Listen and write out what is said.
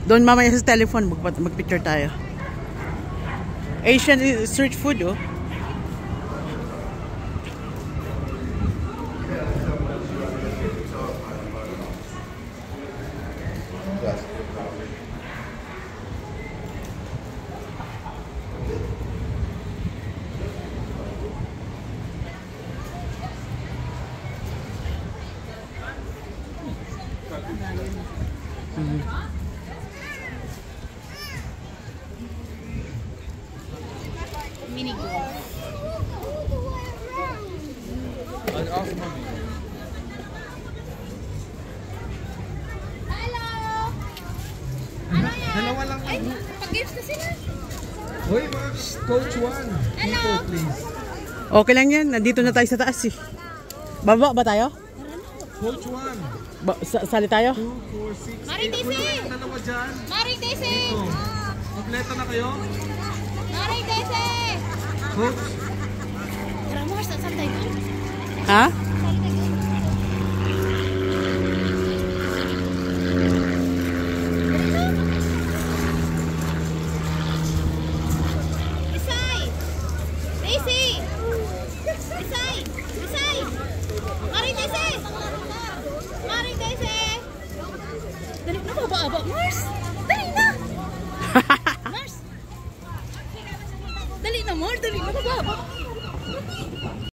Doon mamaya sa telephone, mag-picture tayo. Asian street food, oh. Mini golf. Hello! Dalawa lang. Ay, pag-games na sila. Hoy, Coach 1. Dito, please. Okay lang yan. Nandito na tayo sa taas, eh. Baba ba tayo? Coach 1. Sali tayo? 2, 4, 6, Mari, Daisy! Dalawa dyan. Mari, Daisy! Ito. Kompleto na kayo? Mari, Daisy! Coach. Tara mo, saan tayo? Ha? Isay! Daisy! Isay! Isay! Mari, Daisy! Mari, Daisy! Dali na, baba-aba, Mars! Dali na! Mars! Dali na, Mars! Dali na, baba-aba!